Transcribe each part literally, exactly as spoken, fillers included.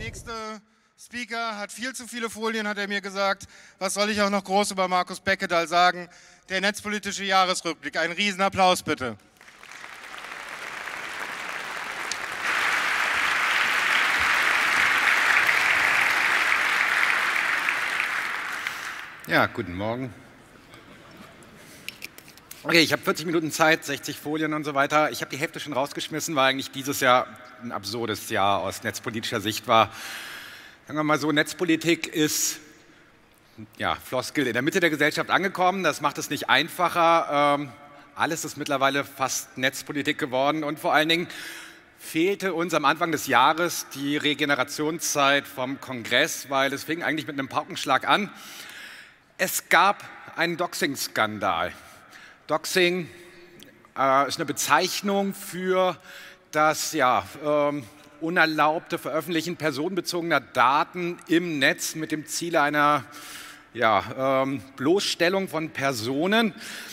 nächste Speaker hat viel zu viele Folien, hat er mir gesagt. Was soll ich auch noch groß über Markus Beckedahl sagen? Der netzpolitische Jahresrückblick. Einen Riesenapplaus bitte. Ja, guten Morgen. Okay, ich habe vierzig Minuten Zeit, sechzig Folien und so weiter. Ich habe die Hälfte schon rausgeschmissen, weil eigentlich dieses Jahr ein absurdes Jahr aus netzpolitischer Sicht war. Sagen wir mal so, Netzpolitik ist, ja, Floskel, in der Mitte der Gesellschaft angekommen. Das macht es nicht einfacher. Ähm, alles ist mittlerweile fast Netzpolitik geworden und vor allen Dingen fehlte uns am Anfang des Jahres die Regenerationszeit vom Kongress, weil es fing eigentlich mit einem Paukenschlag an. Es gab einen Doxing-Skandal. Doxing äh, ist eine Bezeichnung für das ja, ähm, unerlaubte Veröffentlichen personenbezogener Daten im Netz mit dem Ziel einer ja, ähm, Bloßstellung von Personen.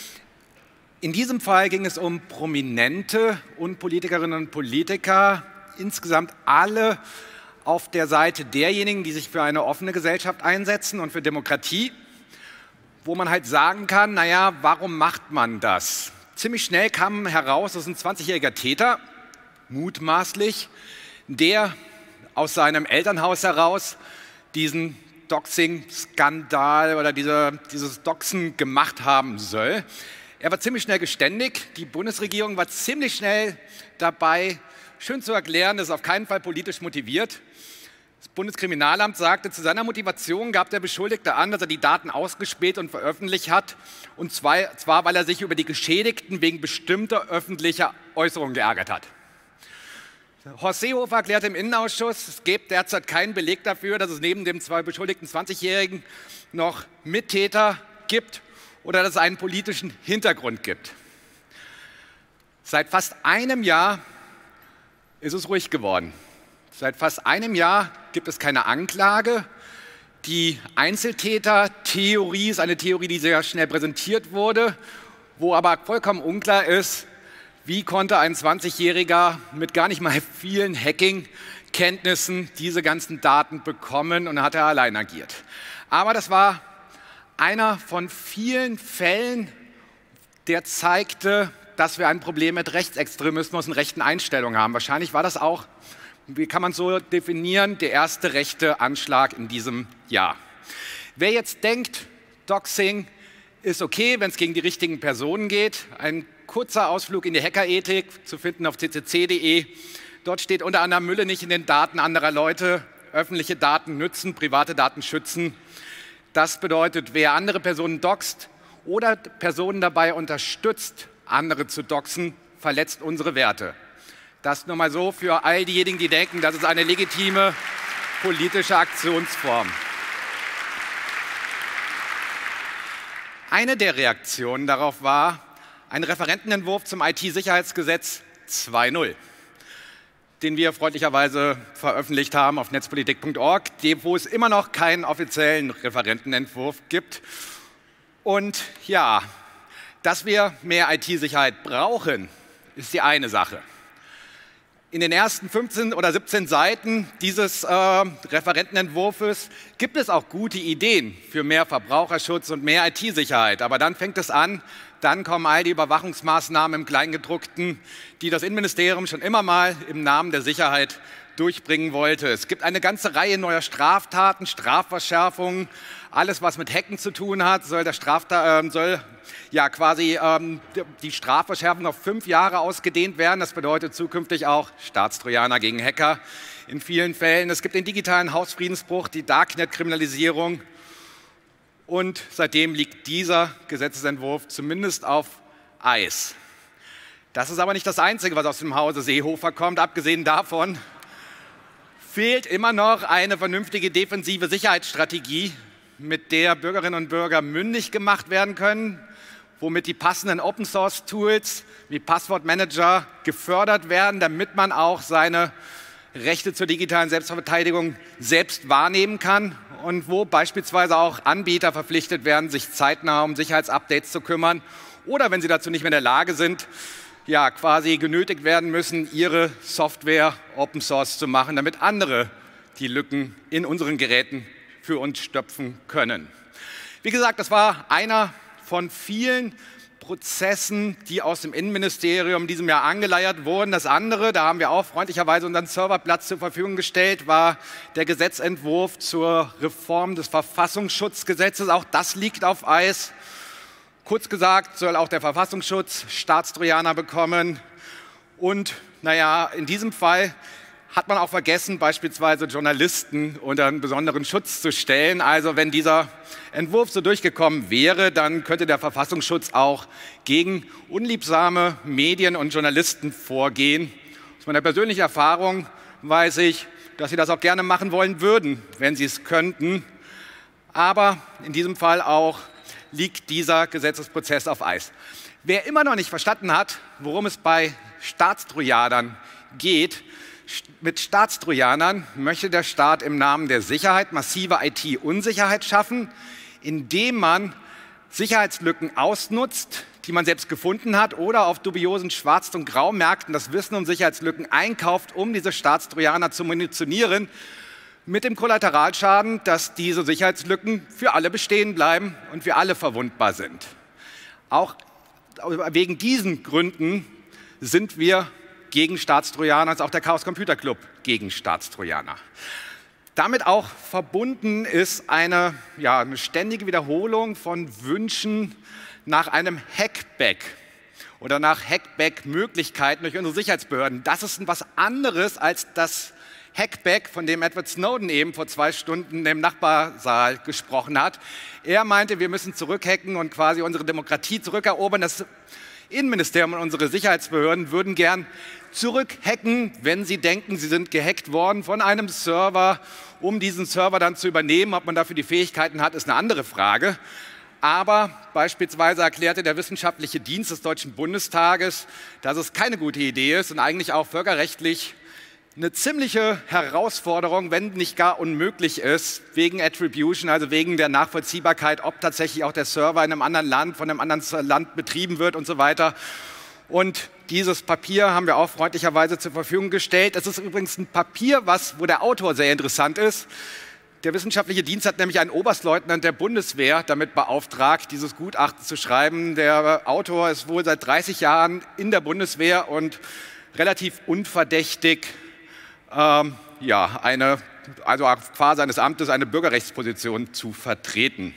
In diesem Fall ging es um Prominente und Politikerinnen und Politiker, insgesamt alle auf der Seite derjenigen, die sich für eine offene Gesellschaft einsetzen und für Demokratie, wo man halt sagen kann, naja, warum macht man das? Ziemlich schnell kam heraus, das ist ein zwanzigjähriger Täter, mutmaßlich, der aus seinem Elternhaus heraus diesen Doxing-Skandal oder diese, dieses Doxen gemacht haben soll. Er war ziemlich schnell geständig, die Bundesregierung war ziemlich schnell dabei, schön zu erklären, das ist auf keinen Fall politisch motiviert. Das Bundeskriminalamt sagte, zu seiner Motivation gab der Beschuldigte an, dass er die Daten ausgespäht und veröffentlicht hat, und zwar, weil er sich über die Geschädigten wegen bestimmter öffentlicher Äußerungen geärgert hat. Horst Seehofer erklärte im Innenausschuss, es gäbe derzeit keinen Beleg dafür, dass es neben dem zwei beschuldigten zwanzigjährigen noch Mittäter gibt oder dass es einen politischen Hintergrund gibt. Seit fast einem Jahr ist es ruhig geworden. Seit fast einem Jahr gibt es keine Anklage. Die Einzeltäter-Theorie ist eine Theorie, die sehr schnell präsentiert wurde, wo aber vollkommen unklar ist, wie konnte ein zwanzigjähriger mit gar nicht mal vielen Hacking-Kenntnissen diese ganzen Daten bekommen, und dann hat er allein agiert. Aber das war einer von vielen Fällen, der zeigte, dass wir ein Problem mit Rechtsextremismus und rechten Einstellungen haben. Wahrscheinlich war das auch, wie kann man so definieren, der erste rechte Anschlag in diesem Jahr. Wer jetzt denkt, Doxing ist okay, wenn es gegen die richtigen Personen geht, ein kurzer Ausflug in die Hackerethik, zu finden auf c c c punkt d e. Dort steht unter anderem: Mülle nicht in den Daten anderer Leute, öffentliche Daten nützen, private Daten schützen. Das bedeutet, wer andere Personen doxt oder Personen dabei unterstützt, andere zu doxen, verletzt unsere Werte. Das nur mal so für all diejenigen, die denken, das ist eine legitime politische Aktionsform. Eine der Reaktionen darauf war ein Referentenentwurf zum I T-Sicherheitsgesetz zwei punkt null, den wir freundlicherweise veröffentlicht haben auf netzpolitik punkt org, wo es immer noch keinen offiziellen Referentenentwurf gibt. Und ja, dass wir mehr I T-Sicherheit brauchen, ist die eine Sache. In den ersten fünfzehn oder siebzehn Seiten dieses äh, Referentenentwurfs gibt es auch gute Ideen für mehr Verbraucherschutz und mehr I T-Sicherheit. Aber dann fängt es an, dann kommen all die Überwachungsmaßnahmen im Kleingedruckten, die das Innenministerium schon immer mal im Namen der Sicherheit durchbringen wollte. Es gibt eine ganze Reihe neuer Straftaten, Strafverschärfungen. Alles, was mit Hacken zu tun hat, soll, der Strafta äh, soll ja quasi ähm, die Strafverschärfung auf fünf Jahre ausgedehnt werden. Das bedeutet zukünftig auch Staatstrojaner gegen Hacker in vielen Fällen. Es gibt den digitalen Hausfriedensbruch, die Darknet-Kriminalisierung. Und seitdem liegt dieser Gesetzesentwurf zumindest auf Eis. Das ist aber nicht das Einzige, was aus dem Hause Seehofer kommt. Abgesehen davon fehlt immer noch eine vernünftige defensive Sicherheitsstrategie, mit der Bürgerinnen und Bürger mündig gemacht werden können, womit die passenden Open-Source-Tools wie Passwortmanager gefördert werden, damit man auch seine Rechte zur digitalen Selbstverteidigung selbst wahrnehmen kann, und wo beispielsweise auch Anbieter verpflichtet werden, sich zeitnah um Sicherheitsupdates zu kümmern, oder wenn sie dazu nicht mehr in der Lage sind, ja, quasi genötigt werden müssen, ihre Software Open Source zu machen, damit andere die Lücken in unseren Geräten für uns stopfen können. Wie gesagt, das war einer von vielen Prozessen, die aus dem Innenministerium in diesem Jahr angeleiert wurden. Das andere, da haben wir auch freundlicherweise unseren Serverplatz zur Verfügung gestellt, war der Gesetzentwurf zur Reform des Verfassungsschutzgesetzes. Auch das liegt auf Eis. Kurz gesagt soll auch der Verfassungsschutz Staatstrojaner bekommen. Und naja, in diesem Fall hat man auch vergessen, beispielsweise Journalisten unter einen besonderen Schutz zu stellen. Also wenn dieser Entwurf so durchgekommen wäre, dann könnte der Verfassungsschutz auch gegen unliebsame Medien und Journalisten vorgehen. Aus meiner persönlichen Erfahrung weiß ich, dass sie das auch gerne machen wollen würden, wenn sie es könnten. Aber in diesem Fall auch liegt dieser Gesetzesprozess auf Eis. Wer immer noch nicht verstanden hat, worum es bei Staatstrojanern geht, mit Staatstrojanern möchte der Staat im Namen der Sicherheit massive I T-Unsicherheit schaffen, indem man Sicherheitslücken ausnutzt, die man selbst gefunden hat, oder auf dubiosen Schwarz- und Graumärkten das Wissen um Sicherheitslücken einkauft, um diese Staatstrojaner zu munitionieren, mit dem Kollateralschaden, dass diese Sicherheitslücken für alle bestehen bleiben und für alle verwundbar sind. Auch wegen diesen Gründen sind wir gegen Staatstrojaner, als auch der Chaos Computer Club gegen Staatstrojaner. Damit auch verbunden ist eine, ja, eine ständige Wiederholung von Wünschen nach einem Hackback oder nach Hackback-Möglichkeiten durch unsere Sicherheitsbehörden. Das ist etwas anderes als das Hackback, von dem Edward Snowden eben vor zwei Stunden im Nachbarsaal gesprochen hat. Er meinte, wir müssen zurückhacken und quasi unsere Demokratie zurückerobern. Das Innenministerium und unsere Sicherheitsbehörden würden gern zurückhacken, wenn sie denken, sie sind gehackt worden von einem Server, um diesen Server dann zu übernehmen. Ob man dafür die Fähigkeiten hat, ist eine andere Frage. Aber beispielsweise erklärte der Wissenschaftliche Dienst des Deutschen Bundestages, dass es keine gute Idee ist und eigentlich auch völkerrechtlich eine ziemliche Herausforderung, wenn nicht gar unmöglich ist, wegen Attribution, also wegen der Nachvollziehbarkeit, ob tatsächlich auch der Server in einem anderen Land, von einem anderen Land betrieben wird und so weiter. Und dieses Papier haben wir auch freundlicherweise zur Verfügung gestellt. Es ist übrigens ein Papier, was, wo der Autor sehr interessant ist. Der Wissenschaftliche Dienst hat nämlich einen Oberstleutnant der Bundeswehr damit beauftragt, dieses Gutachten zu schreiben. Der Autor ist wohl seit dreißig Jahren in der Bundeswehr und relativ unverdächtig, ähm, ja, eine, also qua seines Amtes eine Bürgerrechtsposition zu vertreten.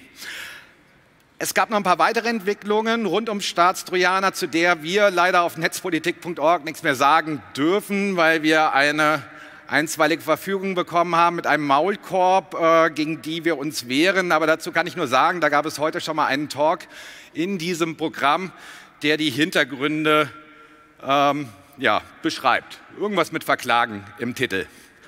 Es gab noch ein paar weitere Entwicklungen rund um Staatstrojaner, zu der wir leider auf netzpolitik punkt org nichts mehr sagen dürfen, weil wir eine einstweilige Verfügung bekommen haben mit einem Maulkorb, äh, gegen die wir uns wehren. Aber dazu kann ich nur sagen, da gab es heute schon mal einen Talk in diesem Programm, der die Hintergründe ähm, ja, beschreibt. Irgendwas mit Verklagen im Titel.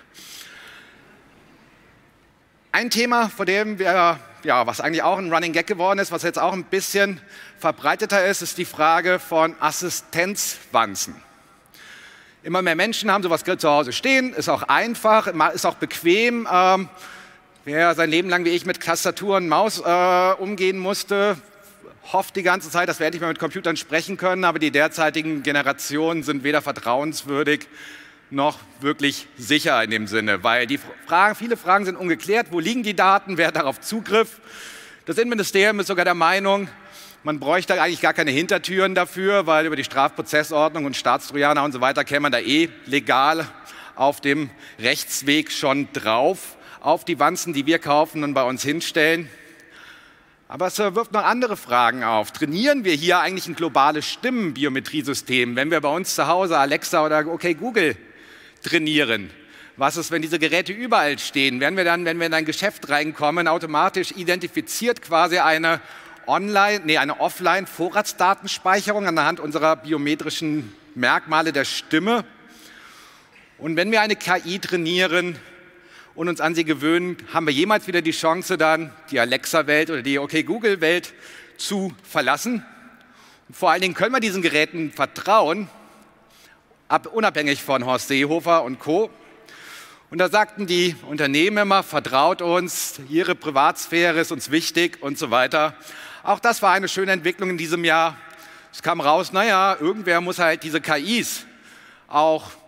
Ein Thema, vor dem wir, ja, was eigentlich auch ein Running Gag geworden ist, was jetzt auch ein bisschen verbreiteter ist, ist die Frage von Assistenzwanzen. Immer mehr Menschen haben sowas zu Hause stehen, ist auch einfach, ist auch bequem. Ähm, wer sein Leben lang wie ich mit Tastatur und Maus äh, umgehen musste, hofft die ganze Zeit, dass wir endlich mal mit Computern sprechen können, aber die derzeitigen Generationen sind weder vertrauenswürdig noch wirklich sicher in dem Sinne, weil die Fragen, viele Fragen sind ungeklärt. Wo liegen die Daten? Wer hat darauf Zugriff? Das Innenministerium ist sogar der Meinung, man bräuchte eigentlich gar keine Hintertüren dafür, weil über die Strafprozessordnung und Staatstrojaner und so weiter käme man da eh legal auf dem Rechtsweg schon drauf, auf die Wanzen, die wir kaufen und bei uns hinstellen. Aber es wirft noch andere Fragen auf. Trainieren wir hier eigentlich ein globales Stimmenbiometriesystem, wenn wir bei uns zu Hause Alexa oder okay Google trainieren? Was ist, wenn diese Geräte überall stehen? Werden wir dann, wenn wir in ein Geschäft reinkommen, automatisch identifiziert quasi eine Online, nee, eine Offline-Vorratsdatenspeicherung anhand unserer biometrischen Merkmale der Stimme? Und wenn wir eine K I trainieren und uns an sie gewöhnen, haben wir jemals wieder die Chance, dann die Alexa-Welt oder die Okay-Google-Welt zu verlassen? Und vor allen Dingen können wir diesen Geräten vertrauen, ab, unabhängig von Horst Seehofer und Co. Und da sagten die Unternehmen immer, vertraut uns, Ihre Privatsphäre ist uns wichtig und so weiter. Auch das war eine schöne Entwicklung in diesem Jahr. Es kam raus, naja, irgendwer muss halt diese K Is auch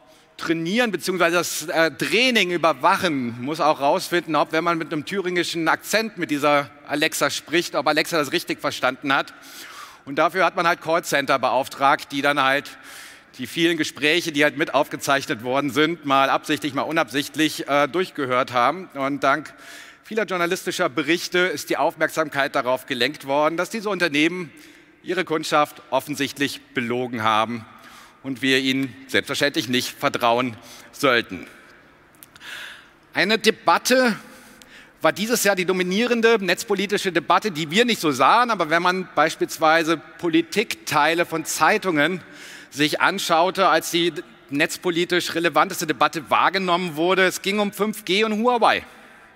trainieren, beziehungsweise das äh, Training überwachen, muss auch rausfinden, ob, wenn man mit einem thüringischen Akzent mit dieser Alexa spricht, ob Alexa das richtig verstanden hat. Und dafür hat man halt Callcenter beauftragt, die dann halt die vielen Gespräche, die halt mit aufgezeichnet worden sind, mal absichtlich, mal unabsichtlich äh, durchgehört haben. Und dank vieler journalistischer Berichte ist die Aufmerksamkeit darauf gelenkt worden, dass diese Unternehmen ihre Kundschaft offensichtlich belogen haben und wir ihnen selbstverständlich nicht vertrauen sollten. Eine Debatte war dieses Jahr die dominierende netzpolitische Debatte, die wir nicht so sahen, aber wenn man beispielsweise Politikteile von Zeitungen sich anschaute, als die netzpolitisch relevanteste Debatte wahrgenommen wurde, es ging um fünf G und Huawei.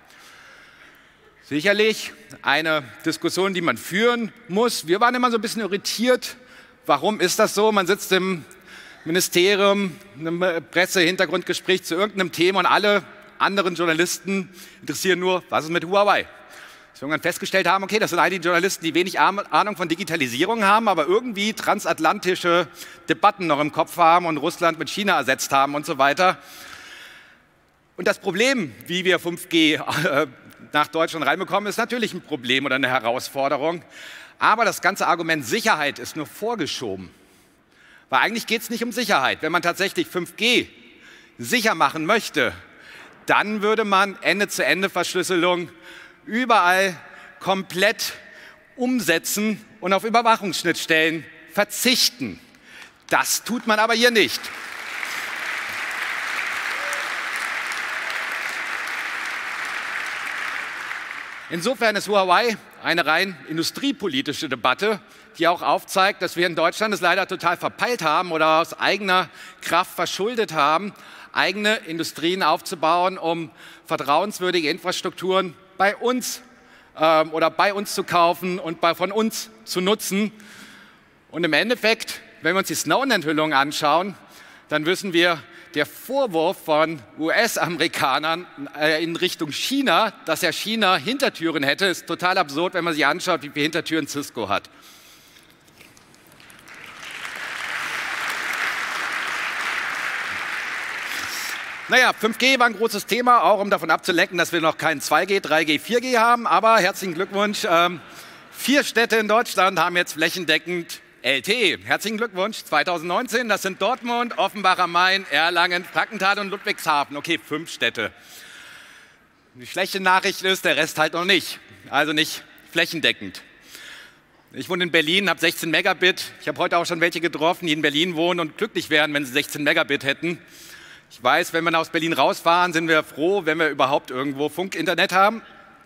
Sicherlich eine Diskussion, die man führen muss. Wir waren immer so ein bisschen irritiert. Warum ist das so? Man sitzt im Ministerium, einem Pressehintergrundgespräch zu irgendeinem Thema und alle anderen Journalisten interessieren nur, was ist mit Huawei? Dass wir irgendwann festgestellt haben, okay, das sind all die Journalisten, die wenig Ahnung von Digitalisierung haben, aber irgendwie transatlantische Debatten noch im Kopf haben und Russland mit China ersetzt haben und so weiter. Und das Problem, wie wir fünf G äh, nach Deutschland reinbekommen, ist natürlich ein Problem oder eine Herausforderung. Aber das ganze Argument Sicherheit ist nur vorgeschoben. Weil eigentlich geht es nicht um Sicherheit. Wenn man tatsächlich fünf G sicher machen möchte, dann würde man Ende-zu-Ende-Verschlüsselung überall komplett umsetzen und auf Überwachungsschnittstellen verzichten. Das tut man aber hier nicht. Insofern ist Huawei eine rein industriepolitische Debatte, die auch aufzeigt, dass wir in Deutschland es leider total verpeilt haben oder aus eigener Kraft verschuldet haben, eigene Industrien aufzubauen, um vertrauenswürdige Infrastrukturen bei uns ähm, oder bei uns zu kaufen und bei, von uns zu nutzen. Und im Endeffekt, wenn wir uns die Snowden-Enthüllung anschauen, dann wissen wir, der Vorwurf von U S-Amerikanern äh, in Richtung China, dass ja China Hintertüren hätte, ist total absurd, wenn man sich anschaut, wie viele Hintertüren Cisco hat. Naja, fünf G war ein großes Thema, auch um davon abzulenken, dass wir noch kein zwei G, drei G, vier G haben. Aber herzlichen Glückwunsch, ähm, vier Städte in Deutschland haben jetzt flächendeckend L T E. Herzlichen Glückwunsch, zweitausendneunzehn, das sind Dortmund, Offenbach am Main, Erlangen, Frankenthal und Ludwigshafen. Okay, fünf Städte. Die schlechte Nachricht ist, der Rest halt noch nicht, also nicht flächendeckend. Ich wohne in Berlin, habe sechzehn Megabit. Ich habe heute auch schon welche getroffen, die in Berlin wohnen und glücklich wären, wenn sie sechzehn Megabit hätten. Ich weiß, wenn wir aus Berlin rausfahren, sind wir froh, wenn wir überhaupt irgendwo Funk-Internet haben.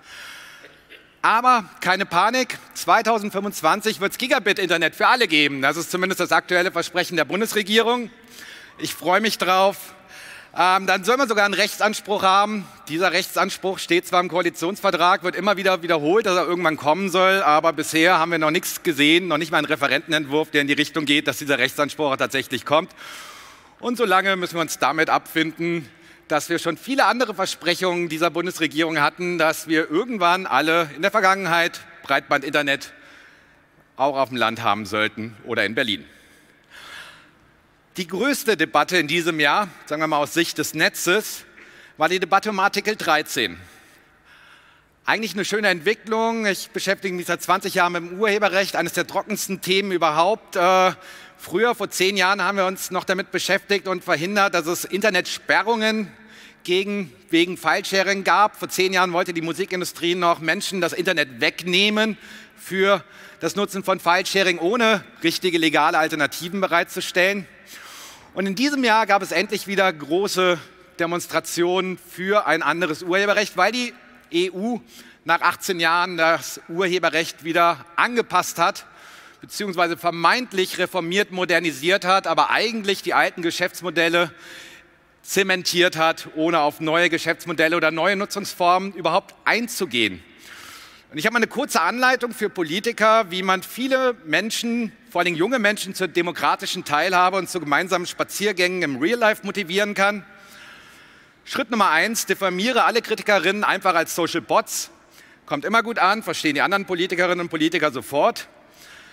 Aber keine Panik, zweitausendfünfundzwanzig wird es Gigabit-Internet für alle geben. Das ist zumindest das aktuelle Versprechen der Bundesregierung. Ich freue mich drauf. Ähm, dann soll man sogar einen Rechtsanspruch haben. Dieser Rechtsanspruch steht zwar im Koalitionsvertrag, wird immer wieder wiederholt, dass er irgendwann kommen soll, aber bisher haben wir noch nichts gesehen, noch nicht mal einen Referentenentwurf, der in die Richtung geht, dass dieser Rechtsanspruch tatsächlich kommt. Und solange müssen wir uns damit abfinden, dass wir schon viele andere Versprechungen dieser Bundesregierung hatten, dass wir irgendwann alle in der Vergangenheit Breitbandinternet auch auf dem Land haben sollten oder in Berlin. Die größte Debatte in diesem Jahr, sagen wir mal aus Sicht des Netzes, war die Debatte um Artikel dreizehn. Eigentlich eine schöne Entwicklung. Ich beschäftige mich seit zwanzig Jahren mit dem Urheberrecht, eines der trockensten Themen überhaupt. Äh, früher, vor zehn Jahren, haben wir uns noch damit beschäftigt und verhindert, dass es Internetsperrungen gegen, wegen File-Sharing gab. Vor zehn Jahren wollte die Musikindustrie noch Menschen das Internet wegnehmen für das Nutzen von File-Sharing, ohne richtige legale Alternativen bereitzustellen. Und in diesem Jahr gab es endlich wieder große Demonstrationen für ein anderes Urheberrecht, weil die E U nach achtzehn Jahren das Urheberrecht wieder angepasst hat, beziehungsweise vermeintlich reformiert, modernisiert hat, aber eigentlich die alten Geschäftsmodelle zementiert hat, ohne auf neue Geschäftsmodelle oder neue Nutzungsformen überhaupt einzugehen. Und ich habe mal eine kurze Anleitung für Politiker, wie man viele Menschen, vor allem junge Menschen, zur demokratischen Teilhabe und zu gemeinsamen Spaziergängen im Real Life motivieren kann. Schritt Nummer eins, diffamiere alle Kritikerinnen einfach als Social Bots. Kommt immer gut an, verstehen die anderen Politikerinnen und Politiker sofort.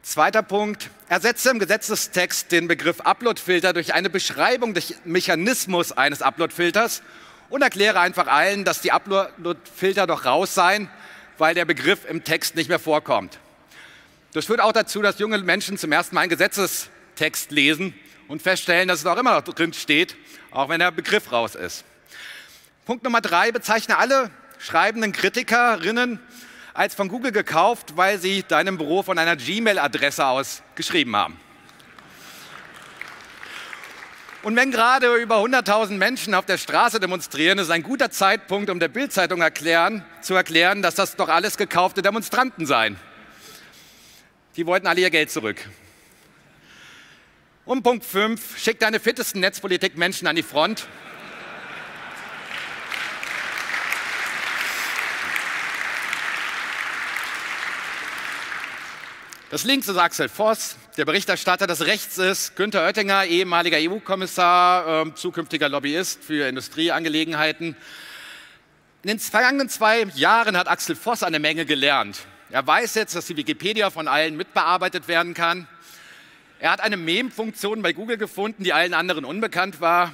Zweiter Punkt, ersetze im Gesetzestext den Begriff Uploadfilter durch eine Beschreibung des Mechanismus eines Uploadfilters und erkläre einfach allen, dass die Uploadfilter doch raus seien, weil der Begriff im Text nicht mehr vorkommt. Das führt auch dazu, dass junge Menschen zum ersten Mal einen Gesetzestext lesen und feststellen, dass es auch immer noch drin steht, auch wenn der Begriff raus ist. Punkt Nummer drei, bezeichne alle schreibenden Kritikerinnen als von Google gekauft, weil sie deinem Büro von einer Gmail-Adresse aus geschrieben haben. Und wenn gerade über hunderttausend Menschen auf der Straße demonstrieren, ist ein guter Zeitpunkt, um der Bild-Zeitung erklären, zu erklären, dass das doch alles gekaufte Demonstranten seien. Die wollten alle ihr Geld zurück. Und Punkt fünf, schick deine fittesten Netzpolitik-Menschen an die Front. Das links ist Axel Voss, der Berichterstatter, das rechts ist Günther Oettinger, ehemaliger E U-Kommissar, äh, zukünftiger Lobbyist für Industrieangelegenheiten. In den vergangenen zwei Jahren hat Axel Voss eine Menge gelernt. Er weiß jetzt, dass die Wikipedia von allen mitbearbeitet werden kann. Er hat eine Meme-Funktion bei Google gefunden, die allen anderen unbekannt war.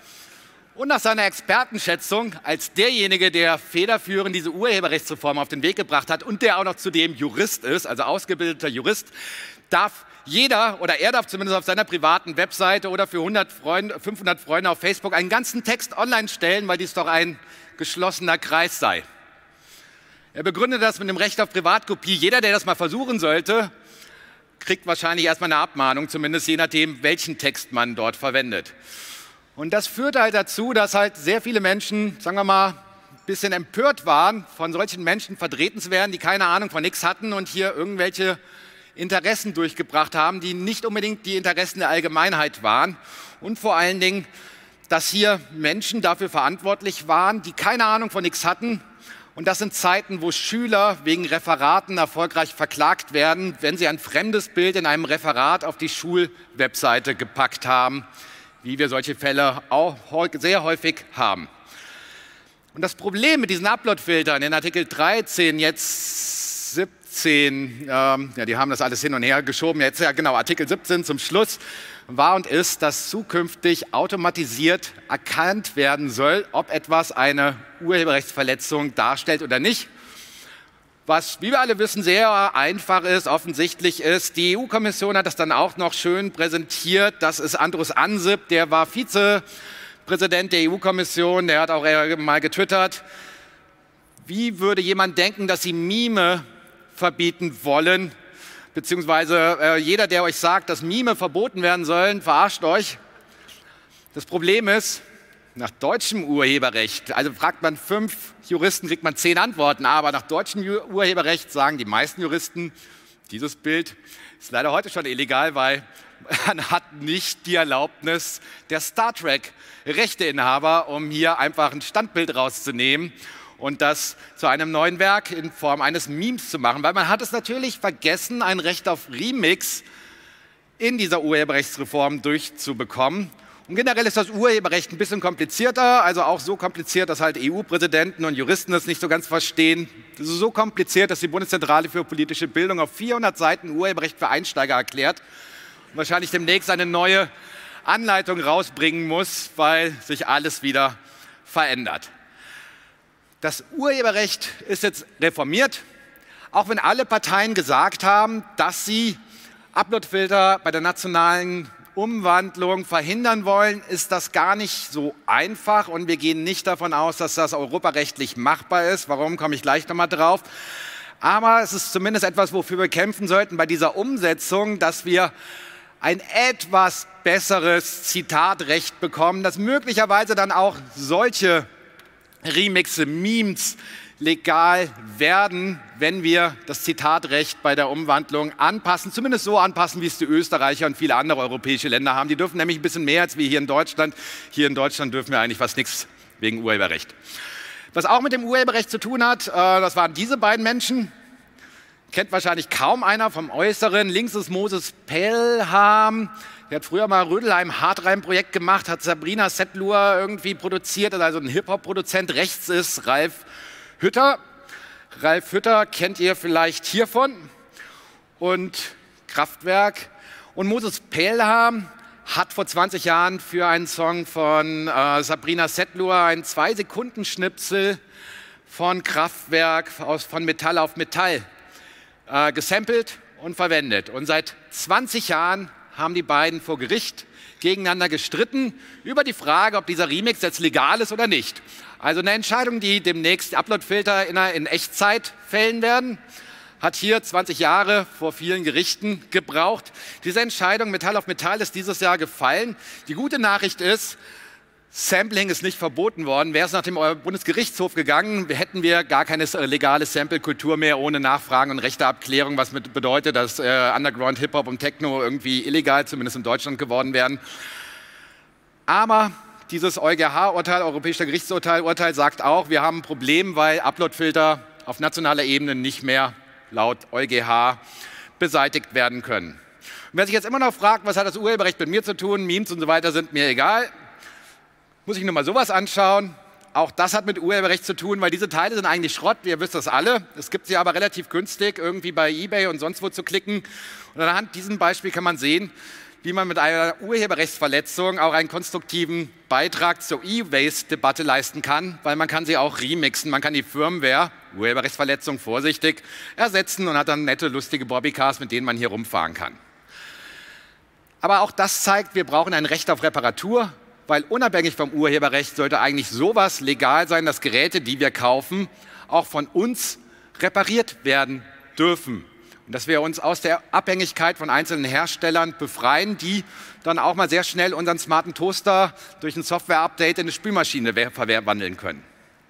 Und nach seiner Expertenschätzung als derjenige, der federführend diese Urheberrechtsreform auf den Weg gebracht hat und der auch noch zudem Jurist ist, also ausgebildeter Jurist, darf jeder oder er darf zumindest auf seiner privaten Webseite oder für hundert Freunde, fünfhundert Freunde auf Facebook einen ganzen Text online stellen, weil dies doch ein geschlossener Kreis sei. Er begründet das mit dem Recht auf Privatkopie. Jeder, der das mal versuchen sollte, kriegt wahrscheinlich erstmal eine Abmahnung, zumindest je nachdem, welchen Text man dort verwendet. Und das führt halt dazu, dass halt sehr viele Menschen, sagen wir mal, ein bisschen empört waren, von solchen Menschen vertreten zu werden, die keine Ahnung von nichts hatten und hier irgendwelche Interessen durchgebracht haben, die nicht unbedingt die Interessen der Allgemeinheit waren. Und vor allen Dingen, dass hier Menschen dafür verantwortlich waren, die keine Ahnung von nichts hatten. Und das sind Zeiten, wo Schüler wegen Referaten erfolgreich verklagt werden, wenn sie ein fremdes Bild in einem Referat auf die Schulwebseite gepackt haben, wie wir solche Fälle auch sehr häufig haben. Und das Problem mit diesen Upload-Filtern in Artikel dreizehn, jetzt siebzehn, ähm, ja, die haben das alles hin und her geschoben, jetzt ja genau, Artikel siebzehn zum Schluss, war und ist, dass zukünftig automatisiert erkannt werden soll, ob etwas eine Urheberrechtsverletzung darstellt oder nicht. Was, wie wir alle wissen, sehr einfach ist, offensichtlich ist. Die E U-Kommission hat das dann auch noch schön präsentiert. Das ist Andrus Ansip, der war Vizepräsident der E U-Kommission, der hat auch mal getwittert. Wie würde jemand denken, dass sie Mime verbieten wollen? Beziehungsweise äh, jeder, der euch sagt, dass Mime verboten werden sollen, verarscht euch. Das Problem ist, nach deutschem Urheberrecht, also fragt man fünf Juristen, kriegt man zehn Antworten, aber nach deutschem Urheberrecht sagen die meisten Juristen, dieses Bild ist leider heute schon illegal, weil man hat nicht die Erlaubnis der Star Trek-Rechteinhaber, um hier einfach ein Standbild rauszunehmen und das zu einem neuen Werk in Form eines Memes zu machen. Weil man hat es natürlich vergessen, ein Recht auf Remix in dieser Urheberrechtsreform durchzubekommen. Und generell ist das Urheberrecht ein bisschen komplizierter, also auch so kompliziert, dass halt E U-Präsidenten und Juristen das nicht so ganz verstehen. Das ist so kompliziert, dass die Bundeszentrale für politische Bildung auf vierhundert Seiten Urheberrecht für Einsteiger erklärt und wahrscheinlich demnächst eine neue Anleitung rausbringen muss, weil sich alles wieder verändert. Das Urheberrecht ist jetzt reformiert, auch wenn alle Parteien gesagt haben, dass sie Uploadfilter bei der nationalen Umwandlung verhindern wollen, ist das gar nicht so einfach und wir gehen nicht davon aus, dass das europarechtlich machbar ist. Warum, komme ich gleich nochmal drauf. Aber es ist zumindest etwas, wofür wir kämpfen sollten bei dieser Umsetzung, dass wir ein etwas besseres Zitatrecht bekommen, dass möglicherweise dann auch solche Remixe, Memes legal werden, wenn wir das Zitatrecht bei der Umwandlung anpassen, zumindest so anpassen, wie es die Österreicher und viele andere europäische Länder haben. Die dürfen nämlich ein bisschen mehr als wir hier in Deutschland. Hier in Deutschland dürfen wir eigentlich fast nichts wegen Urheberrecht. Was auch mit dem Urheberrecht zu tun hat, das waren diese beiden Menschen. Kennt wahrscheinlich kaum einer vom Äußeren. Links ist Moses Pelham. Der hat früher mal Rödelheim Hartreim-Projekt gemacht, hat Sabrina Setlur irgendwie produziert, also ein Hip-Hop-Produzent. Rechts ist Ralf Hütter. Ralf Hütter kennt ihr vielleicht hiervon. Und Kraftwerk. Und Moses Pelham hat vor zwanzig Jahren für einen Song von äh, Sabrina Setlur einen Zwei-Sekunden-Schnipsel von Kraftwerk aus, von Metall auf Metall äh, gesampelt und verwendet. Und seit zwanzig Jahren haben die beiden vor Gericht gegeneinander gestritten über die Frage, ob dieser Remix jetzt legal ist oder nicht. Also eine Entscheidung, die demnächst die Uploadfilter in, in Echtzeit fällen werden, hat hier zwanzig Jahre vor vielen Gerichten gebraucht. Diese Entscheidung Metall auf Metall ist dieses Jahr gefallen. Die gute Nachricht ist, Sampling ist nicht verboten worden. Wäre es nach dem Bundesgerichtshof gegangen, hätten wir gar keine legale Sample-Kultur mehr ohne Nachfragen und Rechteabklärung, was mit bedeutet, dass äh, Underground, Hip-Hop und Techno irgendwie illegal, zumindest in Deutschland, geworden wären. Aber dieses EuGH-Urteil, Europäischer Gerichtsurteil, Urteil sagt auch, wir haben ein Problem, weil Uploadfilter auf nationaler Ebene nicht mehr laut EuGH beseitigt werden können. Und wer sich jetzt immer noch fragt, was hat das Urheberrecht mit mir zu tun, Memes und so weiter sind mir egal, muss ich nur mal sowas anschauen. Auch das hat mit Urheberrecht zu tun, weil diese Teile sind eigentlich Schrott, ihr wisst das alle. Es gibt sie aber relativ günstig, irgendwie bei eBay und sonst wo zu klicken. Und anhand diesem Beispiel kann man sehen, wie man mit einer Urheberrechtsverletzung auch einen konstruktiven Beitrag zur E-Waste-Debatte leisten kann, weil man kann sie auch remixen, man kann die Firmware, Urheberrechtsverletzung vorsichtig, ersetzen und hat dann nette, lustige Bobbycars, mit denen man hier rumfahren kann. Aber auch das zeigt, wir brauchen ein Recht auf Reparatur, weil unabhängig vom Urheberrecht sollte eigentlich sowas legal sein, dass Geräte, die wir kaufen, auch von uns repariert werden dürfen. Und dass wir uns aus der Abhängigkeit von einzelnen Herstellern befreien, die dann auch mal sehr schnell unseren smarten Toaster durch ein Software-Update in eine Spülmaschine verwandeln können.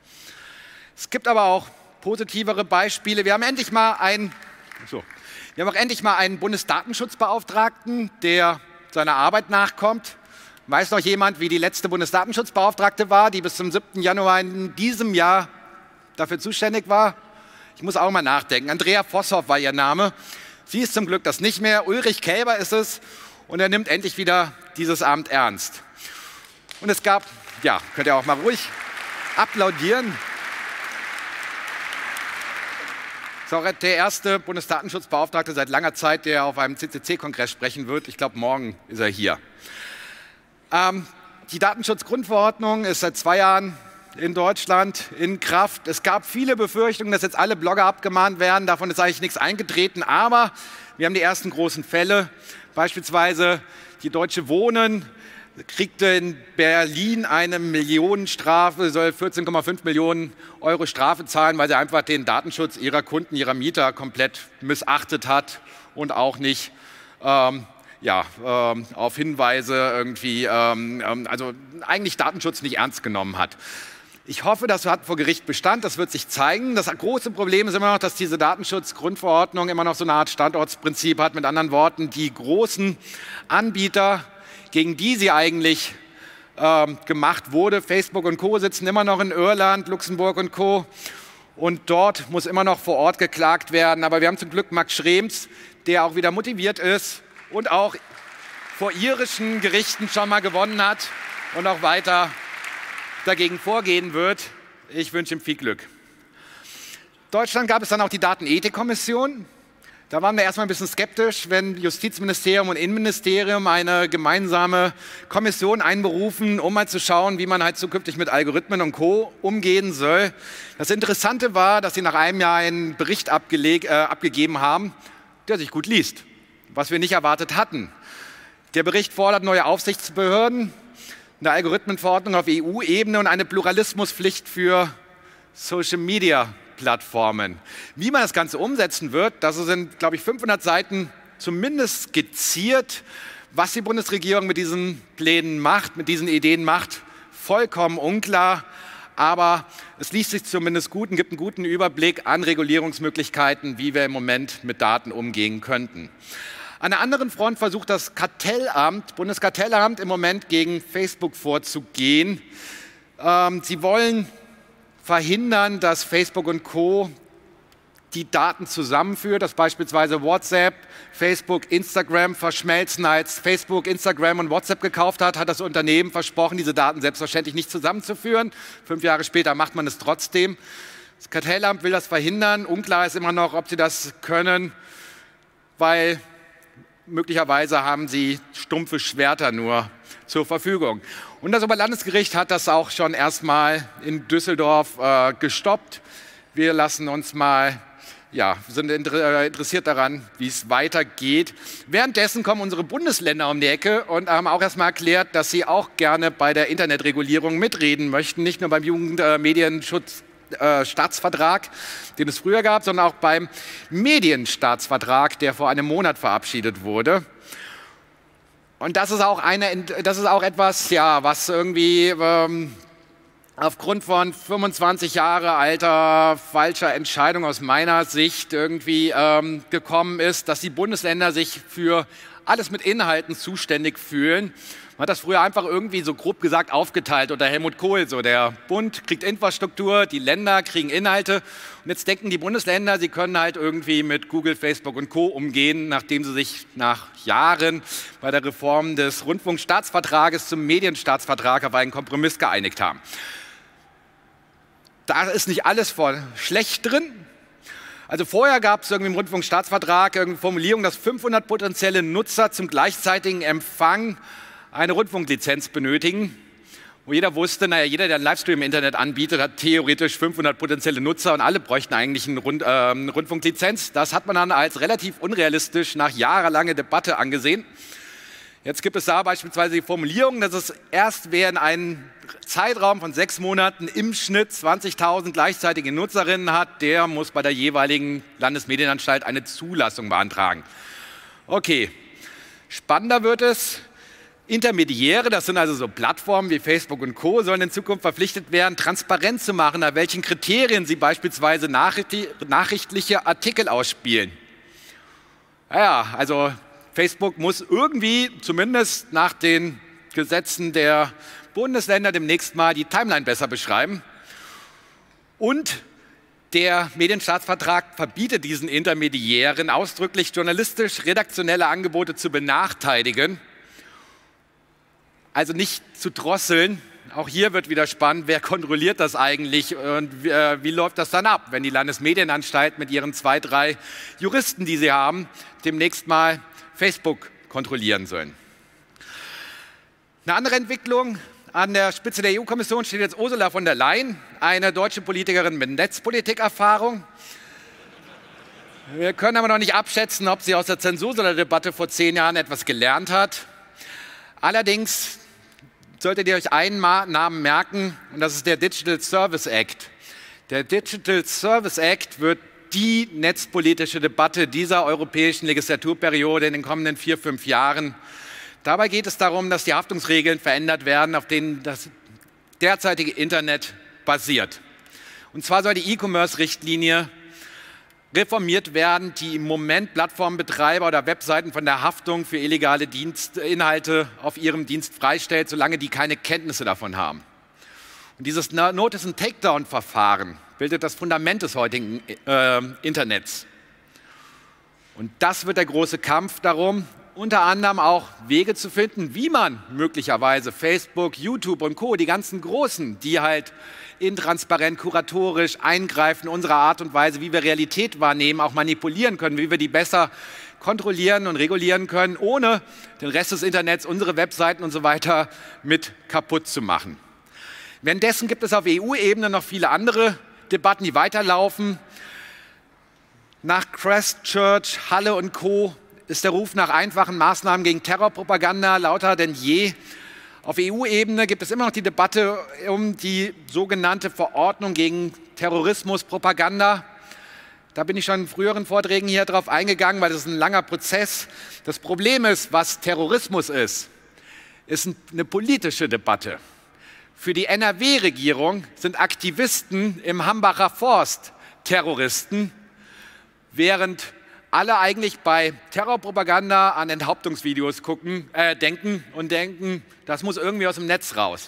Es gibt aber auch positivere Beispiele. Wir haben endlich mal einen, so, wir haben auch endlich mal einen Bundesdatenschutzbeauftragten, der seiner Arbeit nachkommt. Weiß noch jemand, wie die letzte Bundesdatenschutzbeauftragte war, die bis zum siebten Januar in diesem Jahr dafür zuständig war? Ich muss auch mal nachdenken. Andrea Vosshoff war ihr Name. Sie ist zum Glück das nicht mehr. Ulrich Kälber ist es. Und er nimmt endlich wieder dieses Amt ernst. Und es gab, ja, könnt ihr auch mal ruhig applaudieren. Das ist auch der erste Bundesdatenschutzbeauftragte seit langer Zeit, der auf einem C C C-Kongress sprechen wird. Ich glaube, morgen ist er hier. Ähm, die Datenschutzgrundverordnung ist seit zwei Jahren in Deutschland in Kraft. Es gab viele Befürchtungen, dass jetzt alle Blogger abgemahnt werden. Davon ist eigentlich nichts eingetreten. Aber wir haben die ersten großen Fälle. Beispielsweise die Deutsche Wohnen kriegte in Berlin eine Millionenstrafe, soll vierzehn Komma fünf Millionen Euro Strafe zahlen, weil sie einfach den Datenschutz ihrer Kunden, ihrer Mieter komplett missachtet hat und auch nicht ähm, ja, ähm, auf Hinweise irgendwie, ähm, also eigentlich Datenschutz nicht ernst genommen hat. Ich hoffe, das hat vor Gericht Bestand, das wird sich zeigen. Das große Problem ist immer noch, dass diese Datenschutzgrundverordnung immer noch so eine Art Standortsprinzip hat. Mit anderen Worten, die großen Anbieter, gegen die sie eigentlich ähm, gemacht wurde, Facebook und Co., sitzen immer noch in Irland, Luxemburg und Co. Und dort muss immer noch vor Ort geklagt werden. Aber wir haben zum Glück Max Schrems, der auch wieder motiviert ist und auch vor irischen Gerichten schon mal gewonnen hat und auch weiter dagegen vorgehen wird. Ich wünsche ihm viel Glück. In Deutschland gab es dann auch die Datenethikkommission. Da waren wir erstmal ein bisschen skeptisch, wenn Justizministerium und Innenministerium eine gemeinsame Kommission einberufen, um mal zu schauen, wie man halt zukünftig mit Algorithmen und Co. umgehen soll. Das Interessante war, dass sie nach einem Jahr einen Bericht abgeleg, äh, abgegeben haben, der sich gut liest, was wir nicht erwartet hatten. Der Bericht fordert neue Aufsichtsbehörden, eine Algorithmenverordnung auf E U-Ebene und eine Pluralismuspflicht für Social-Media-Plattformen. Wie man das Ganze umsetzen wird, das sind, glaube ich, fünfhundert Seiten zumindest skizziert, was die Bundesregierung mit diesen Plänen macht, mit diesen Ideen macht, vollkommen unklar. Aber es liest sich zumindest gut und gibt einen guten Überblick an Regulierungsmöglichkeiten, wie wir im Moment mit Daten umgehen könnten. An der anderen Front versucht das Kartellamt, Bundeskartellamt im Moment gegen Facebook vorzugehen. Ähm, sie wollen verhindern, dass Facebook und Co. die Daten zusammenführt, dass beispielsweise WhatsApp, Facebook, Instagram verschmelzen. Als Facebook, Instagram und WhatsApp gekauft hat, hat das Unternehmen versprochen, diese Daten selbstverständlich nicht zusammenzuführen. Fünf Jahre später macht man es trotzdem. Das Kartellamt will das verhindern. Unklar ist immer noch, ob sie das können, weil möglicherweise haben sie stumpfe Schwerter nur zur Verfügung. Und das Oberlandesgericht hat das auch schon erstmal in Düsseldorf äh, gestoppt. Wir lassen uns mal, ja, sind interessiert daran, wie es weitergeht. Währenddessen kommen unsere Bundesländer um die Ecke und haben auch erstmal erklärt, dass sie auch gerne bei der Internetregulierung mitreden möchten, nicht nur beim Jugendmedienschutz Äh, Staatsvertrag, den es früher gab, sondern auch beim Medienstaatsvertrag, der vor einem Monat verabschiedet wurde. Und das ist auch, eine, das ist auch etwas, ja, was irgendwie ähm, aufgrund von fünfundzwanzig Jahre alter falscher Entscheidung aus meiner Sicht irgendwie ähm, gekommen ist, dass die Bundesländer sich für alles mit Inhalten zuständig fühlen. Man hat das früher einfach irgendwie so grob gesagt aufgeteilt unter Helmut Kohl. So, der Bund kriegt Infrastruktur, die Länder kriegen Inhalte. Und jetzt denken die Bundesländer, sie können halt irgendwie mit Google, Facebook und Co. umgehen, nachdem sie sich nach Jahren bei der Reform des Rundfunkstaatsvertrages zum Medienstaatsvertrag auf einen Kompromiss geeinigt haben. Da ist nicht alles voll schlecht drin. Also vorher gab es irgendwie im Rundfunkstaatsvertrag eine Formulierung, dass fünfhundert potenzielle Nutzer zum gleichzeitigen Empfang eine Rundfunklizenz benötigen, wo jeder wusste, naja, jeder, der einen Livestream im Internet anbietet, hat theoretisch fünfhundert potenzielle Nutzer und alle bräuchten eigentlich eine Rund, äh, Rundfunklizenz. Das hat man dann als relativ unrealistisch nach jahrelanger Debatte angesehen. Jetzt gibt es da beispielsweise die Formulierung, dass es erst während einem Zeitraum von sechs Monaten im Schnitt zwanzigtausend gleichzeitige Nutzerinnen hat, der muss bei der jeweiligen Landesmedienanstalt eine Zulassung beantragen. Okay, spannender wird es. Intermediäre, das sind also so Plattformen wie Facebook und Co., sollen in Zukunft verpflichtet werden, transparent zu machen, nach welchen Kriterien sie beispielsweise nachrichtliche Artikel ausspielen. Naja, also Facebook muss irgendwie, zumindest nach den Gesetzen der Bundesländer, demnächst mal die Timeline besser beschreiben. Und der Medienstaatsvertrag verbietet diesen Intermediären ausdrücklich, journalistisch redaktionelle Angebote zu benachteiligen. Also nicht zu drosseln. Auch hier wird wieder spannend, wer kontrolliert das eigentlich und wie, äh, wie läuft das dann ab, wenn die Landesmedienanstalt mit ihren zwei, drei Juristen, die sie haben, demnächst mal Facebook kontrollieren sollen. Eine andere Entwicklung: An der Spitze der E U-Kommission steht jetzt Ursula von der Leyen, eine deutsche Politikerin mit Netzpolitikerfahrung. Wir können aber noch nicht abschätzen, ob sie aus der Zensurdebatte vor zehn Jahren etwas gelernt hat. Allerdings solltet ihr euch einen Namen merken, und das ist der Digital Service Act. Der Digital Service Act wird die netzpolitische Debatte dieser europäischen Legislaturperiode in den kommenden vier, fünf Jahren. Dabei geht es darum, dass die Haftungsregeln verändert werden, auf denen das derzeitige Internet basiert. Und zwar soll die E-Commerce-Richtlinie reformiert werden, die im Moment Plattformbetreiber oder Webseiten von der Haftung für illegale Dienstinhalte auf ihrem Dienst freistellt, solange die keine Kenntnisse davon haben. Und dieses Notice- and Takedown-Verfahren bildet das Fundament des heutigen äh, Internets. Und das wird der große Kampf darum, unter anderem auch Wege zu finden, wie man möglicherweise Facebook, YouTube und Co., die ganzen Großen, die halt intransparent, kuratorisch eingreifen, unsere Art und Weise, wie wir Realität wahrnehmen, auch manipulieren können, wie wir die besser kontrollieren und regulieren können, ohne den Rest des Internets, unsere Webseiten und so weiter mit kaputt zu machen. Währenddessen gibt es auf E U-Ebene noch viele andere Debatten, die weiterlaufen. Nach Christchurch, Halle und Co. ist der Ruf nach einfachen Maßnahmen gegen Terrorpropaganda lauter denn je. Auf E U-Ebene gibt es immer noch die Debatte um die sogenannte Verordnung gegen Terrorismuspropaganda. Da bin ich schon in früheren Vorträgen hier drauf eingegangen, weil das ist ein langer Prozess. Das Problem ist, was Terrorismus ist, ist eine politische Debatte. Für die N R W-Regierung sind Aktivisten im Hambacher Forst Terroristen, während alle eigentlich bei Terrorpropaganda an Enthauptungsvideos gucken, äh, denken und denken, das muss irgendwie aus dem Netz raus.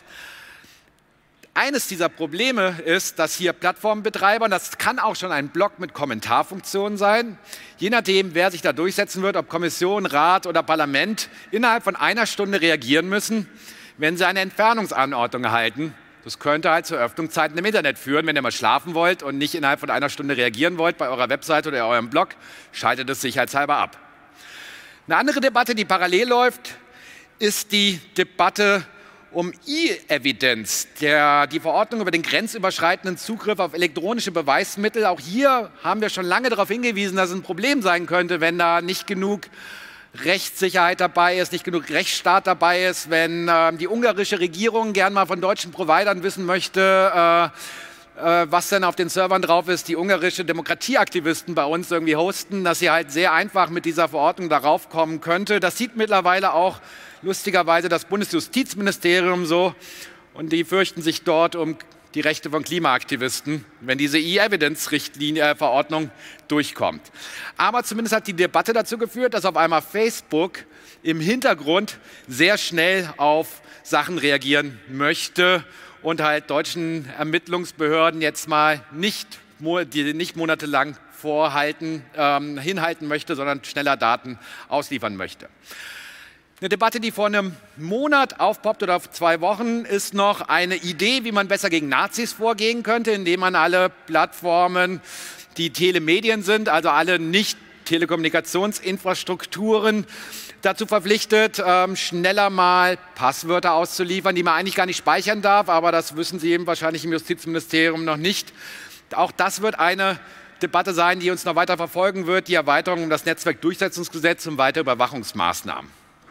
Eines dieser Probleme ist, dass hier Plattformbetreiber, das kann auch schon ein Blog mit Kommentarfunktion sein, je nachdem, wer sich da durchsetzen wird, ob Kommission, Rat oder Parlament, innerhalb von einer Stunde reagieren müssen, wenn sie eine Entfernungsanordnung erhalten. Das könnte halt zu Öffnungszeiten im Internet führen. Wenn ihr mal schlafen wollt und nicht innerhalb von einer Stunde reagieren wollt bei eurer Webseite oder eurem Blog, schaltet es sicherheitshalber ab. Eine andere Debatte, die parallel läuft, ist die Debatte um E-Evidenz, die Verordnung über den grenzüberschreitenden Zugriff auf elektronische Beweismittel. Auch hier haben wir schon lange darauf hingewiesen, dass es ein Problem sein könnte, wenn da nicht genug Rechtssicherheit dabei ist, nicht genug Rechtsstaat dabei ist, wenn äh, die ungarische Regierung gern mal von deutschen Providern wissen möchte, äh, äh, was denn auf den Servern drauf ist, die ungarische Demokratieaktivisten bei uns irgendwie hosten, dass sie halt sehr einfach mit dieser Verordnung darauf kommen könnte. Das sieht mittlerweile auch lustigerweise das Bundesjustizministerium so, und die fürchten sich dort um die Rechte von Klimaaktivisten, wenn diese E-Evidence-Richtlinie-Verordnung durchkommt. Aber zumindest hat die Debatte dazu geführt, dass auf einmal Facebook im Hintergrund sehr schnell auf Sachen reagieren möchte und halt deutschen Ermittlungsbehörden jetzt mal nicht, die nicht monatelang vorhalten, ähm, hinhalten möchte, sondern schneller Daten ausliefern möchte. Eine Debatte, die vor einem Monat aufpoppt oder vor zwei Wochen, ist noch eine Idee, wie man besser gegen Nazis vorgehen könnte, indem man alle Plattformen, die Telemedien sind, also alle Nicht-Telekommunikationsinfrastrukturen, dazu verpflichtet, ähm, schneller mal Passwörter auszuliefern, die man eigentlich gar nicht speichern darf, aber das wissen Sie eben wahrscheinlich im Justizministerium noch nicht. Auch das wird eine Debatte sein, die uns noch weiter verfolgen wird, die Erweiterung um das Netzwerkdurchsetzungsgesetz und weitere Überwachungsmaßnahmen.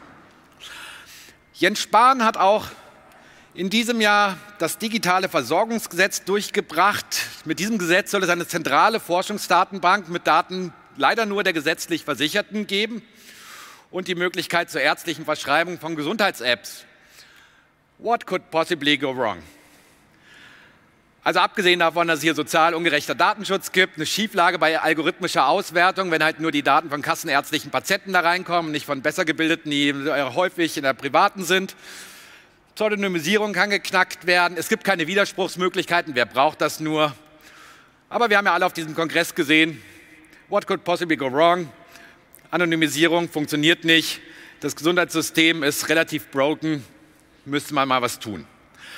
Jens Spahn hat auch in diesem Jahr das digitale Versorgungsgesetz durchgebracht. Mit diesem Gesetz soll es eine zentrale Forschungsdatenbank mit Daten leider nur der gesetzlich Versicherten geben und die Möglichkeit zur ärztlichen Verschreibung von Gesundheits-Apps. What could possibly go wrong? Also abgesehen davon, dass es hier sozial ungerechter Datenschutz gibt, eine Schieflage bei algorithmischer Auswertung, wenn halt nur die Daten von kassenärztlichen Patienten da reinkommen, nicht von besser gebildeten, die häufig in der privaten sind. Pseudonymisierung kann geknackt werden. Es gibt keine Widerspruchsmöglichkeiten. Wer braucht das nur? Aber wir haben ja alle auf diesem Kongress gesehen, what could possibly go wrong? Anonymisierung funktioniert nicht. Das Gesundheitssystem ist relativ broken. Müsste man mal was tun.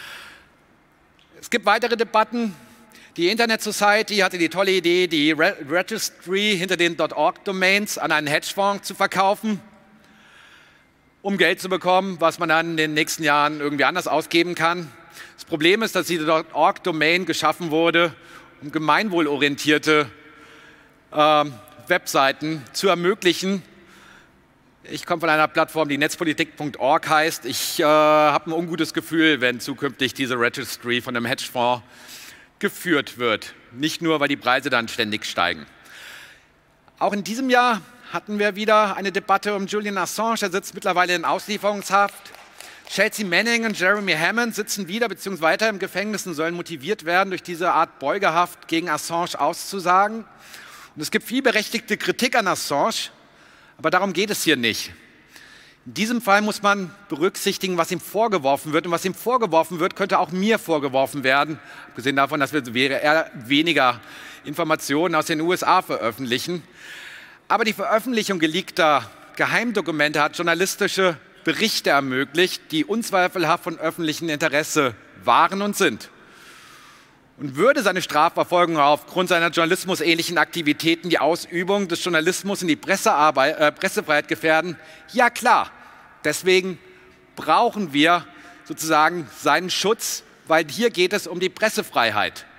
Es gibt weitere Debatten. Die Internet Society hatte die tolle Idee, die Re Registry hinter den .org-Domains an einen Hedgefonds zu verkaufen, um Geld zu bekommen, was man dann in den nächsten Jahren irgendwie anders ausgeben kann. Das Problem ist, dass diese .org-Domain geschaffen wurde, um gemeinwohlorientierte äh, Webseiten zu ermöglichen. Ich komme von einer Plattform, die netzpolitik punkt org heißt. Ich äh, habe ein ungutes Gefühl, wenn zukünftig diese Registry von einem Hedgefonds geführt wird. Nicht nur, weil die Preise dann ständig steigen. Auch in diesem Jahr hatten wir wieder eine Debatte um Julian Assange. Er sitzt mittlerweile in Auslieferungshaft. Chelsea Manning und Jeremy Hammond sitzen wieder bzw. weiter im Gefängnis und sollen motiviert werden, durch diese Art Beugehaft gegen Assange auszusagen. Und es gibt viel berechtigte Kritik an Assange. Aber darum geht es hier nicht. In diesem Fall muss man berücksichtigen, was ihm vorgeworfen wird. Und was ihm vorgeworfen wird, könnte auch mir vorgeworfen werden. Abgesehen davon, dass wir eher weniger Informationen aus den U S A veröffentlichen. Aber die Veröffentlichung geleakter Geheimdokumente hat journalistische Berichte ermöglicht, die unzweifelhaft von öffentlichem Interesse waren und sind. Und würde seine Strafverfolgung aufgrund seiner journalismusähnlichen Aktivitäten die Ausübung des Journalismus und die Pressearbeit, äh, Pressefreiheit gefährden? Ja klar, deswegen brauchen wir sozusagen seinen Schutz, weil hier geht es um die Pressefreiheit.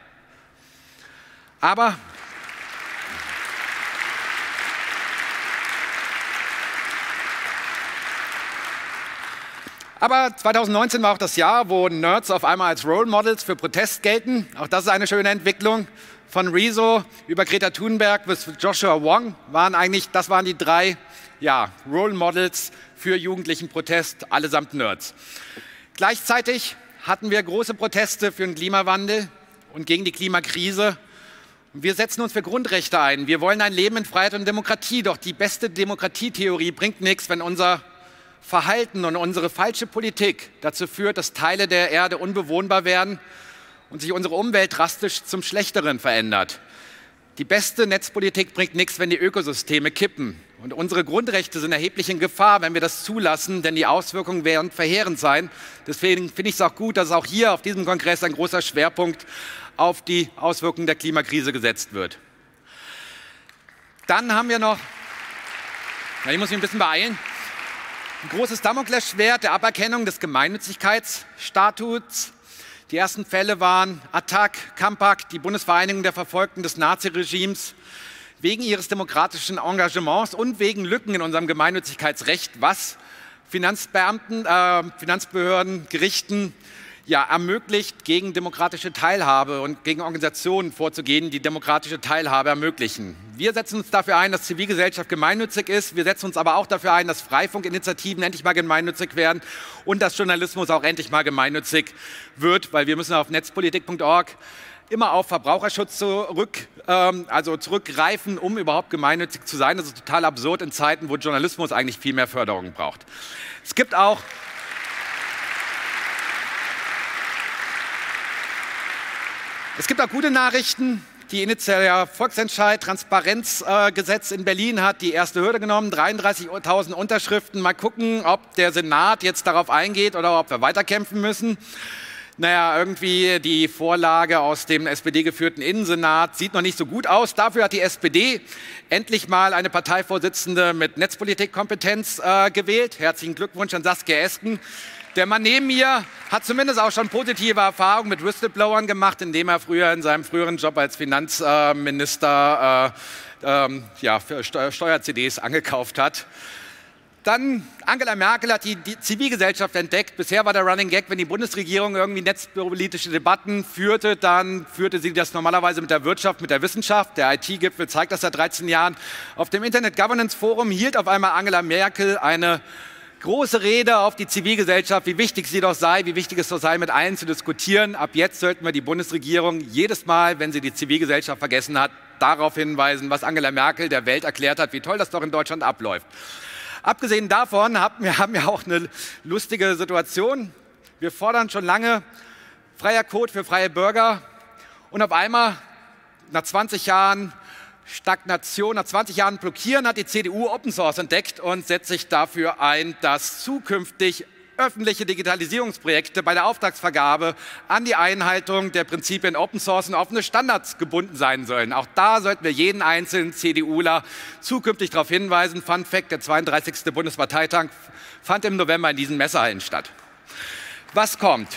Aber Aber zweitausendneunzehn war auch das Jahr, wo Nerds auf einmal als Role Models für Protest gelten. Auch das ist eine schöne Entwicklung. Von Rezo über Greta Thunberg bis Joshua Wong waren eigentlich, das waren die drei ja, Role Models für jugendlichen Protest, allesamt Nerds. Gleichzeitig hatten wir große Proteste für den Klimawandel und gegen die Klimakrise. Wir setzen uns für Grundrechte ein. Wir wollen ein Leben in Freiheit und Demokratie. Doch die beste Demokratietheorie bringt nichts, wenn unser Verhalten und unsere falsche Politik dazu führt, dass Teile der Erde unbewohnbar werden und sich unsere Umwelt drastisch zum Schlechteren verändert. Die beste Netzpolitik bringt nichts, wenn die Ökosysteme kippen. Und unsere Grundrechte sind erheblich in Gefahr, wenn wir das zulassen, denn die Auswirkungen werden verheerend sein. Deswegen finde ich es auch gut, dass auch hier auf diesem Kongress ein großer Schwerpunkt auf die Auswirkungen der Klimakrise gesetzt wird. Dann haben wir noch... Ja, ich muss mich ein bisschen beeilen. Ein großes Damoklesschwert der Aberkennung des Gemeinnützigkeitsstatuts. Die ersten Fälle waren Attac, Campak, die Bundesvereinigung der Verfolgten des Naziregimes, wegen ihres demokratischen Engagements und wegen Lücken in unserem Gemeinnützigkeitsrecht, was Finanzbeamten, äh, Finanzbehörden, Gerichten ja, ermöglicht, gegen demokratische Teilhabe und gegen Organisationen vorzugehen, die demokratische Teilhabe ermöglichen. Wir setzen uns dafür ein, dass Zivilgesellschaft gemeinnützig ist. Wir setzen uns aber auch dafür ein, dass Freifunkinitiativen endlich mal gemeinnützig werden und dass Journalismus auch endlich mal gemeinnützig wird, weil wir müssen auf netzpolitik punkt org immer auf Verbraucherschutz zurück, ähm, also zurückgreifen, um überhaupt gemeinnützig zu sein. Das ist total absurd in Zeiten, wo Journalismus eigentlich viel mehr Förderung braucht. Es gibt auch Es gibt auch gute Nachrichten. Die initiale Volksentscheid Transparenzgesetz äh, in Berlin hat die erste Hürde genommen, dreiunddreißigtausend Unterschriften. Mal gucken, ob der Senat jetzt darauf eingeht oder ob wir weiterkämpfen müssen. Naja, irgendwie die Vorlage aus dem S P D-geführten Innensenat sieht noch nicht so gut aus. Dafür hat die S P D endlich mal eine Parteivorsitzende mit Netzpolitikkompetenz äh, gewählt. Herzlichen Glückwunsch an Saskia Esken. Der Mann neben mir hat zumindest auch schon positive Erfahrungen mit Whistleblowern gemacht, indem er früher in seinem früheren Job als Finanzminister äh, äh, ja, Steuer-C Ds angekauft hat. Dann Angela Merkel hat die, die Zivilgesellschaft entdeckt. Bisher war der Running Gag, wenn die Bundesregierung irgendwie netzpolitische Debatten führte, dann führte sie das normalerweise mit der Wirtschaft, mit der Wissenschaft. Der I T-Gipfel zeigt das seit dreizehn Jahren. Auf dem Internet Governance Forum hielt auf einmal Angela Merkel eine große Rede auf die Zivilgesellschaft, wie wichtig sie doch sei, wie wichtig es doch sei, mit allen zu diskutieren. Ab jetzt sollten wir die Bundesregierung jedes Mal, wenn sie die Zivilgesellschaft vergessen hat, darauf hinweisen, was Angela Merkel der Welt erklärt hat, wie toll das doch in Deutschland abläuft. Abgesehen davon haben wir, haben wir auch eine lustige Situation. Wir fordern schon lange freier Code für freie Bürger und auf einmal, nach zwanzig Jahren Stagnation, nach zwanzig Jahren Blockieren, hat die C D U Open Source entdeckt und setzt sich dafür ein, dass zukünftig öffentliche Digitalisierungsprojekte bei der Auftragsvergabe an die Einhaltung der Prinzipien Open Source und offene Standards gebunden sein sollen. Auch da sollten wir jeden einzelnen CDUler zukünftig darauf hinweisen. Fun Fact, der zweiunddreißigste Bundesparteitag fand im November in diesen Messehallen statt. Was kommt?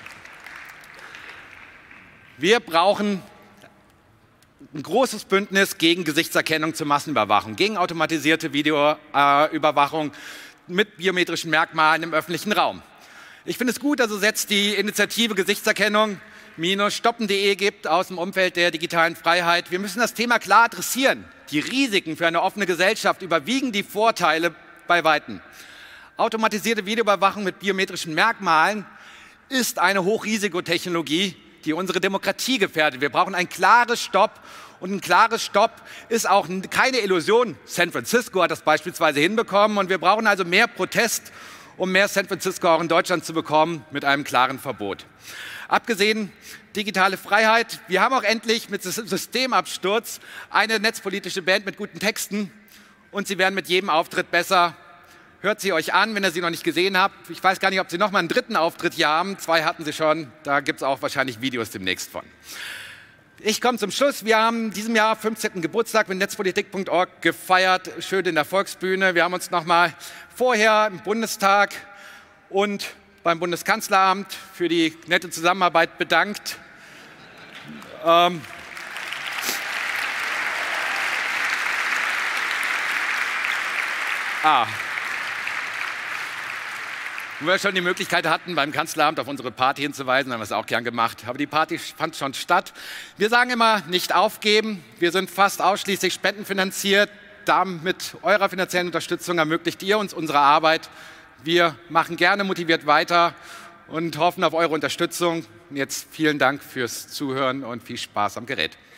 Wir brauchen ein großes Bündnis gegen Gesichtserkennung zur Massenüberwachung, gegen automatisierte Videoüberwachung mit biometrischen Merkmalen im öffentlichen Raum. Ich finde es gut, dass es jetzt die Initiative Gesichtserkennung stoppen punkt de gibt aus dem Umfeld der digitalen Freiheit. Wir müssen das Thema klar adressieren. Die Risiken für eine offene Gesellschaft überwiegen die Vorteile bei Weitem. Automatisierte Videoüberwachung mit biometrischen Merkmalen ist eine Hochrisikotechnologie, die unsere Demokratie gefährdet. Wir brauchen ein klares Stopp. Und ein klares Stopp ist auch keine Illusion. San Francisco hat das beispielsweise hinbekommen. Und wir brauchen also mehr Protest, um mehr San Francisco auch in Deutschland zu bekommen, mit einem klaren Verbot. Abgesehen digitale Freiheit. Wir haben auch endlich mit Systemabsturz eine netzpolitische Band mit guten Texten. Und sie werden mit jedem Auftritt besser. Hört sie euch an, wenn ihr sie noch nicht gesehen habt. Ich weiß gar nicht, ob sie noch mal einen dritten Auftritt hier haben. Zwei hatten sie schon. Da gibt es auch wahrscheinlich Videos demnächst von. Ich komme zum Schluss. Wir haben in diesem Jahr fünfzehnten Geburtstag mit netzpolitik punkt org gefeiert, schön in der Volksbühne. Wir haben uns noch mal vorher im Bundestag und beim Bundeskanzleramt für die nette Zusammenarbeit bedankt. Ähm ah. Wo wir schon die Möglichkeit hatten, beim Kanzleramt auf unsere Party hinzuweisen, haben wir es auch gern gemacht. Aber die Party fand schon statt. Wir sagen immer, nicht aufgeben. Wir sind fast ausschließlich spendenfinanziert. Damit mit eurer finanziellen Unterstützung ermöglicht ihr uns unsere Arbeit. Wir machen gerne motiviert weiter und hoffen auf eure Unterstützung. Jetzt vielen Dank fürs Zuhören und viel Spaß am Gerät.